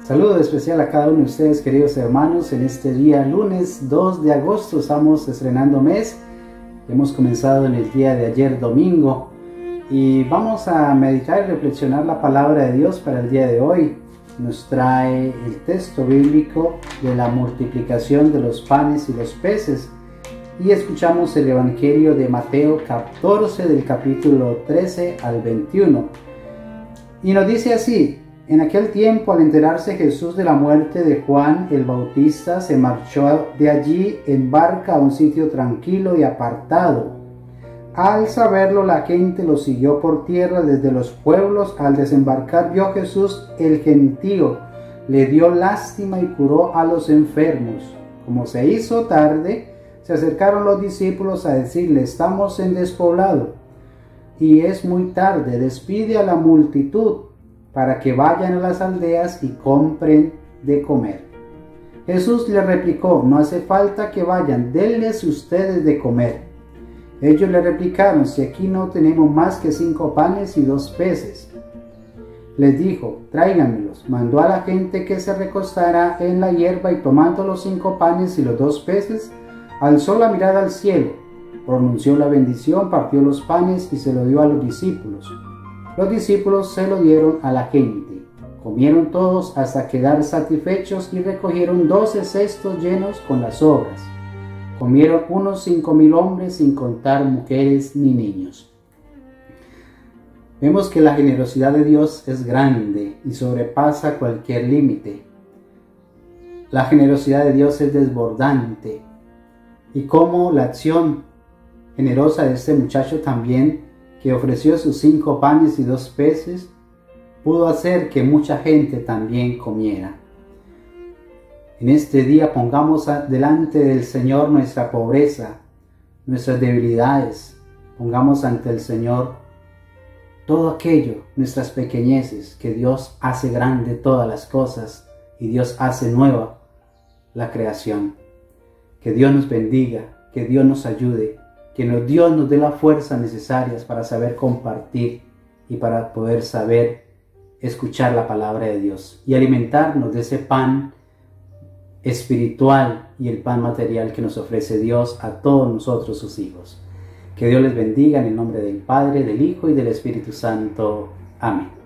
Saludo especial a cada uno de ustedes, queridos hermanos. En este día, lunes 2 de agosto, estamos estrenando mes. Hemos comenzado en el día de ayer, domingo, y vamos a meditar y reflexionar la palabra de Dios para el día de hoy. Nos trae el texto bíblico de la multiplicación de los panes y los peces, y escuchamos el Evangelio de Mateo 14, del capítulo 13 al 21. Y nos dice así: en aquel tiempo, al enterarse Jesús de la muerte de Juan el Bautista, se marchó de allí en barca a un sitio tranquilo y apartado. Al saberlo, la gente lo siguió por tierra desde los pueblos. Al desembarcar, vio Jesús el gentío, le dio lástima y curó a los enfermos. Como se hizo tarde, se acercaron los discípulos a decirle: estamos en despoblado y es muy tarde, despide a la multitud para que vayan a las aldeas y compren de comer. Jesús le replicó: no hace falta que vayan, denles ustedes de comer. Ellos le replicaron: si aquí no tenemos más que 5 panes y 2 peces. Les dijo: tráiganmelos. Mandó a la gente que se recostara en la hierba, y tomando los 5 panes y los 2 peces, alzó la mirada al cielo, pronunció la bendición, partió los panes y se lo dio a los discípulos. Los discípulos se lo dieron a la gente. Comieron todos hasta quedar satisfechos y recogieron 12 cestos llenos con las sobras. Comieron unos 5,000 hombres, sin contar mujeres ni niños. Vemos que la generosidad de Dios es grande y sobrepasa cualquier límite. La generosidad de Dios es desbordante. Y como la acción generosa de este muchacho también, que ofreció sus 5 panes y 2 peces, pudo hacer que mucha gente también comiera. En este día pongamos delante del Señor nuestra pobreza, nuestras debilidades. Pongamos ante el Señor todo aquello, nuestras pequeñeces, que Dios hace grande todas las cosas y Dios hace nueva la creación. Que Dios nos bendiga, que Dios nos ayude, que Dios nos dé las fuerzas necesarias para saber compartir y para poder saber escuchar la palabra de Dios y alimentarnos de ese pan espiritual y el pan material que nos ofrece Dios a todos nosotros, sus hijos. Que Dios les bendiga en el nombre del Padre, del Hijo y del Espíritu Santo. Amén.